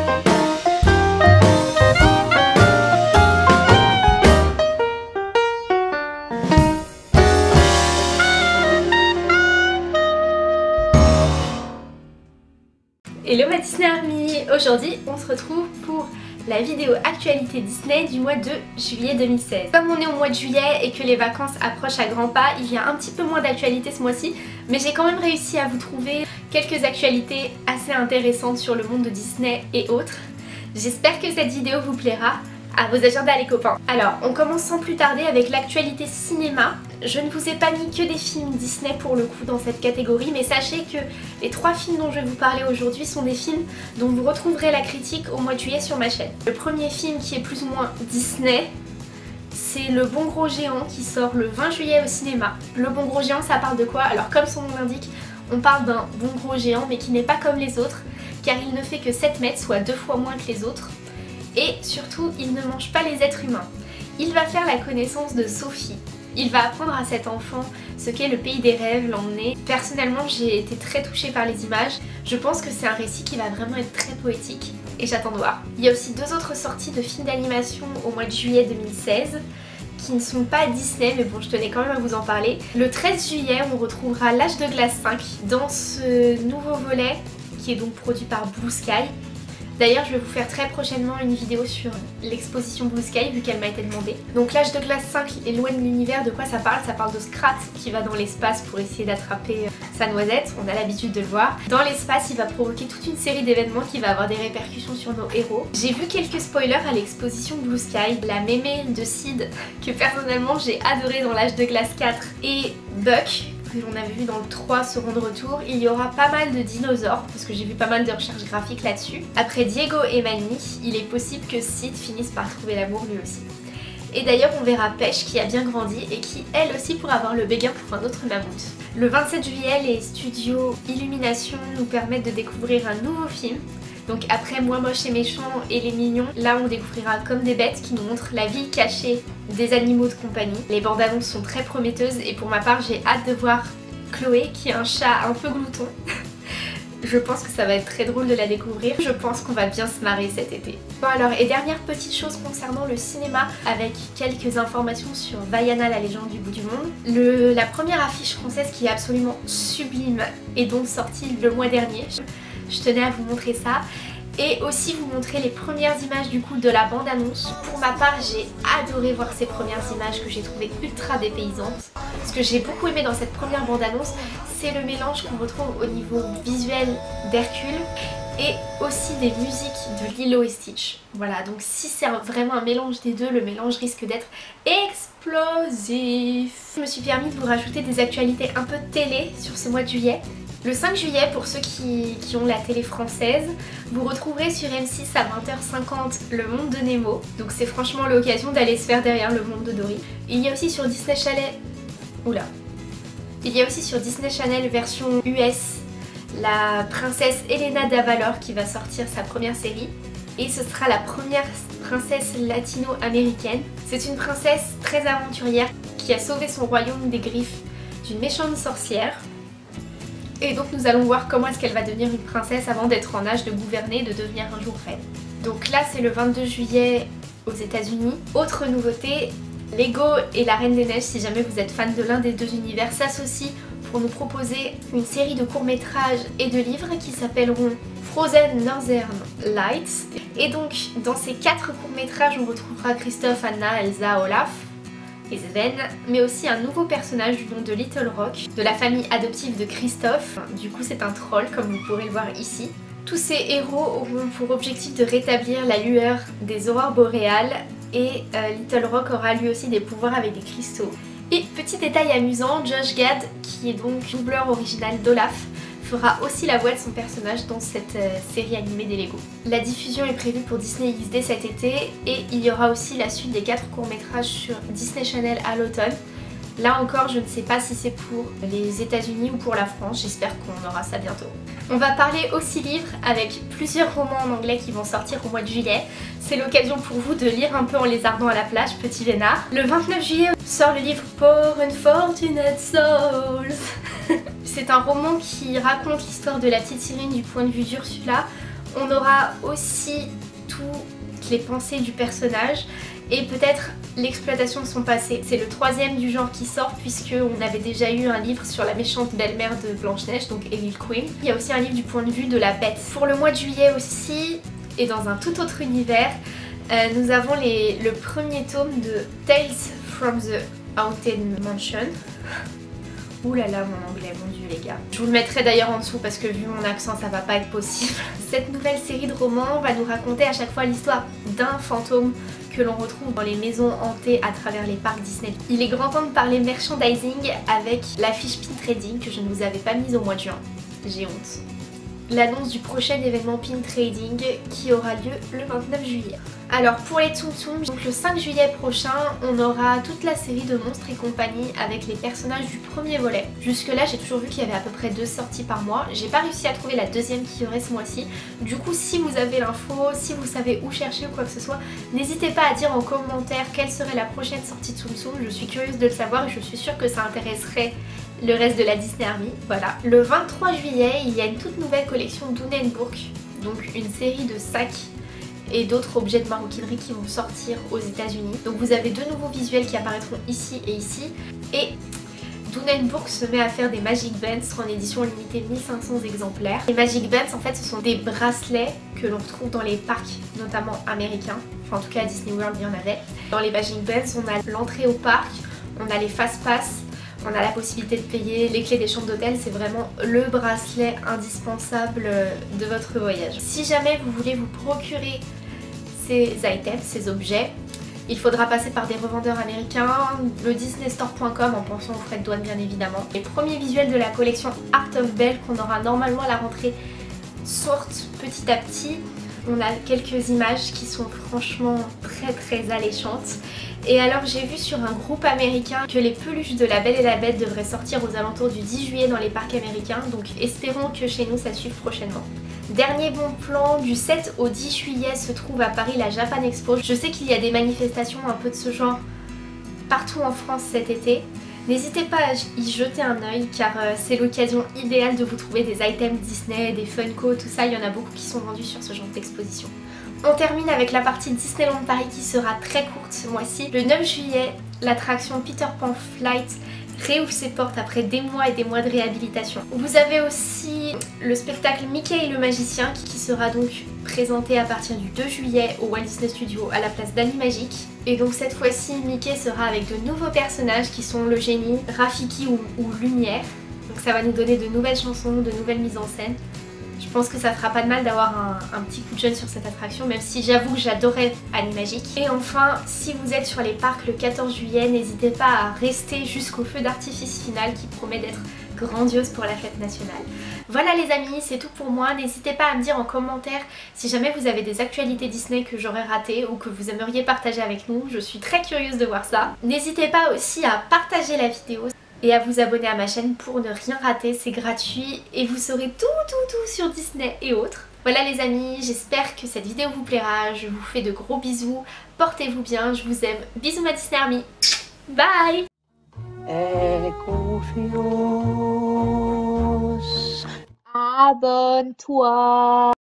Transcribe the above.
Hello ma Disney Army! Aujourd'hui on se retrouve pour la vidéo actualité Disney du mois de juillet 2016. Comme on est au mois de juillet et que les vacances approchent à grands pas, il y a un petit peu moins d'actualité ce mois-ci, mais j'ai quand même réussi à vous trouver quelques actualités assez intéressantes sur le monde de Disney et autres. J'espère que cette vidéo vous plaira. À vos agendas les copains. Alors on commence sans plus tarder avec l'actualité cinéma. Je ne vous ai pas mis que des films Disney pour le coup dans cette catégorie, mais sachez que les 3 films dont je vais vous parler aujourd'hui sont des films dont vous retrouverez la critique au mois de juillet sur ma chaîne. Le premier film qui est plus ou moins Disney, c'est Le Bon Gros Géant qui sort le 20 juillet au cinéma. Le Bon Gros Géant, ça parle de quoi? Alors comme son nom l'indique, on parle d'un bon gros géant mais qui n'est pas comme les autres, car il ne fait que 7 mètres, soit 2 fois moins que les autres. Et surtout, il ne mange pas les êtres humains. Il va faire la connaissance de Sophie. Il va apprendre à cet enfant ce qu'est le pays des rêves, l'emmener. Personnellement, j'ai été très touchée par les images. Je pense que c'est un récit qui va vraiment être très poétique et j'attends de voir. Il y a aussi 2 autres sorties de films d'animation au mois de juillet 2016 qui ne sont pas Disney, mais bon, je tenais quand même à vous en parler. Le 13 juillet, on retrouvera L'Âge de glace 5 dans ce nouveau volet qui est donc produit par Blue Sky. D'ailleurs, je vais vous faire très prochainement une vidéo sur l'exposition Blue Sky vu qu'elle m'a été demandée. Donc L'Âge de glace 5 est loin de l'univers. De quoi ça parle? Ça parle de Scrat qui va dans l'espace pour essayer d'attraper sa noisette. On a l'habitude de le voir. Dans l'espace, il va provoquer toute une série d'événements qui va avoir des répercussions sur nos héros. J'ai vu quelques spoilers à l'exposition Blue Sky. La mémé de Sid que personnellement j'ai adoré dans L'Âge de glace 4 et Buck, que l'on avait vu dans le 3 seront de retour. Il y aura pas mal de dinosaures parce que j'ai vu pas mal de recherches graphiques là-dessus. Après Diego et Manny, il est possible que Sid finisse par trouver l'amour lui aussi. Et d'ailleurs on verra Pêche qui a bien grandi et qui elle aussi pourra avoir le béguin pour un autre mammouth. Le 27 juillet, les studios Illumination nous permettent de découvrir un nouveau film. Donc après Moi Moche et Méchant et Les Mignons, là on découvrira Comme des bêtes qui nous montre la vie cachée des animaux de compagnie. Les bandes annonces sont très prometteuses et pour ma part j'ai hâte de voir Chloé qui est un chat un peu glouton. Je pense que ça va être très drôle de la découvrir. Je pense qu'on va bien se marrer cet été. Bon alors, et dernière petite chose concernant le cinéma avec quelques informations sur Vaiana la légende du bout du monde. La première affiche française qui est absolument sublime est donc sortie le mois dernier. Je tenais à vous montrer ça et aussi vous montrer les premières images du coup de la bande annonce. Pour ma part j'ai adoré voir ces premières images que j'ai trouvées ultra dépaysantes. Ce que j'ai beaucoup aimé dans cette première bande annonce, c'est le mélange qu'on retrouve au niveau visuel d'Hercule et aussi des musiques de Lilo et Stitch. Voilà, donc si c'est vraiment un mélange des deux, le mélange risque d'être explosif. Je me suis permis de vous rajouter des actualités un peu télé sur ce mois de juillet. Le 5 juillet, pour ceux qui ont la télé française, vous retrouverez sur M6 à 20h50 Le Monde de Nemo. Donc c'est franchement l'occasion d'aller se faire derrière le monde de Dory. Il y a aussi sur Disney Channel... Oula. Il y a aussi sur Disney Channel version US la princesse Elena d'Avalor qui va sortir sa première série. Et ce sera la première princesse latino-américaine. C'est une princesse très aventurière qui a sauvé son royaume des griffes d'une méchante sorcière. Et donc nous allons voir comment est-ce qu'elle va devenir une princesse avant d'être en âge de gouverner et de devenir un jour reine. Donc là c'est le 22 juillet aux États-Unis. Autre nouveauté, Lego et la Reine des Neiges, si jamais vous êtes fan de l'un des deux univers, s'associent pour nous proposer une série de courts-métrages et de livres qui s'appelleront Frozen Northern Lights. Et donc dans ces 4 courts-métrages on retrouvera Christophe, Anna, Elsa, Olaf et Sven, mais aussi un nouveau personnage du nom de Little Rock, de la famille adoptive de Christophe. Du coup c'est un troll comme vous pourrez le voir ici. Tous ces héros auront pour objectif de rétablir la lueur des aurores boréales et Little Rock aura lui aussi des pouvoirs avec des cristaux. Et petit détail amusant, Josh Gad, qui est donc doubleur original d'Olaf, fera aussi la voix de son personnage dans cette série animée des Lego. La diffusion est prévue pour Disney XD cet été et il y aura aussi la suite des 4 courts-métrages sur Disney Channel à l'automne. Là encore, je ne sais pas si c'est pour les États-Unis ou pour la France, j'espère qu'on aura ça bientôt. On va parler aussi livres avec plusieurs romans en anglais qui vont sortir au mois de juillet. C'est l'occasion pour vous de lire un peu en lézardant à la plage, petit vénard. Le 29 juillet sort le livre Poor Unfortunate Souls. C'est un roman qui raconte l'histoire de la petite sirène du point de vue d'Ursula. On aura aussi toutes les pensées du personnage et peut-être l'exploitation de son passé. C'est le troisième du genre qui sort puisque on avait déjà eu un livre sur la méchante belle-mère de Blanche-Neige, donc Evil Queen. Il y a aussi un livre du point de vue de la bête. Pour le mois de juillet aussi, et dans un tout autre univers, nous avons le premier tome de Tales from the Haunted Mansion. Ouh là là mon anglais, mon dieu les gars. Je vous le mettrai d'ailleurs en dessous parce que vu mon accent ça va pas être possible. Cette nouvelle série de romans va nous raconter à chaque fois l'histoire d'un fantôme que l'on retrouve dans les maisons hantées à travers les parcs Disney. Il est grand temps de parler merchandising avec la fiche pin trading que je ne vous avais pas mise au mois de juin. J'ai honte. L'annonce du prochain événement pin trading qui aura lieu le 29 juillet. Alors pour les Tsum Tsum, donc le 5 juillet prochain, on aura toute la série de Monstres et compagnie avec les personnages du premier volet. Jusque là j'ai toujours vu qu'il y avait à peu près 2 sorties par mois. J'ai pas réussi à trouver la deuxième qui y aurait ce mois-ci. Du coup si vous avez l'info, si vous savez où chercher ou quoi que ce soit, n'hésitez pas à dire en commentaire quelle serait la prochaine sortie de Tsum Tsum. Je suis curieuse de le savoir et je suis sûre que ça intéresserait le reste de la Disney Army. Voilà. Le 23 juillet, il y a une toute nouvelle collection Dunenburg, donc une série de sacs et d'autres objets de maroquinerie qui vont sortir aux États-Unis. Donc vous avez 2 nouveaux visuels qui apparaîtront ici et ici. Et Dunenburg se met à faire des Magic Bands en édition limitée 1500 exemplaires. Les Magic Bands en fait ce sont des bracelets que l'on retrouve dans les parcs notamment américains. Enfin en tout cas à Disney World il y en avait. Dans les Magic Bands on a l'entrée au parc, on a les Fast Pass, on a la possibilité de payer les clés des chambres d'hôtel, c'est vraiment le bracelet indispensable de votre voyage. Si jamais vous voulez vous procurer ces items, ces objets, il faudra passer par des revendeurs américains, le disneystore.com en pensant aux frais de douane bien évidemment. Les premiers visuels de la collection Art of Belle qu'on aura normalement à la rentrée sortent petit à petit. On a quelques images qui sont franchement très alléchantes. Et alors j'ai vu sur un groupe américain que les peluches de La Belle et la Bête devraient sortir aux alentours du 10 juillet dans les parcs américains. Donc espérons que chez nous ça suive prochainement. Dernier bon plan, du 7 au 10 juillet se trouve à Paris la Japan Expo. Je sais qu'il y a des manifestations un peu de ce genre partout en France cet été. N'hésitez pas à y jeter un œil car c'est l'occasion idéale de vous trouver des items Disney, des Funko, tout ça, il y en a beaucoup qui sont vendus sur ce genre d'exposition. On termine avec la partie Disneyland Paris qui sera très courte ce mois-ci. Le 9 juillet, l'attraction Peter Pan Flight réouvre ses portes après des mois et des mois de réhabilitation. Vous avez aussi le spectacle Mickey et le magicien qui sera donc présenté à partir du 2 juillet au Walt Disney Studios à la place d'Animagic. Et donc cette fois-ci Mickey sera avec de nouveaux personnages qui sont le génie, Rafiki ou Lumière. Donc ça va nous donner de nouvelles chansons, de nouvelles mises en scène. Je pense que ça fera pas de mal d'avoir un petit coup de jeune sur cette attraction, même si j'avoue que j'adorais Animagic. Et enfin, si vous êtes sur les parcs le 14 juillet, n'hésitez pas à rester jusqu'au feu d'artifice final qui promet d'être grandiose pour la fête nationale. Voilà les amis, c'est tout pour moi. N'hésitez pas à me dire en commentaire si jamais vous avez des actualités Disney que j'aurais ratées ou que vous aimeriez partager avec nous. Je suis très curieuse de voir ça. N'hésitez pas aussi à partager la vidéo et à vous abonner à ma chaîne pour ne rien rater, c'est gratuit et vous saurez tout sur Disney et autres. Voilà les amis, j'espère que cette vidéo vous plaira, je vous fais de gros bisous, portez-vous bien, je vous aime, bisous ma Disney Army, bye. Aie confiance, abonne-toi.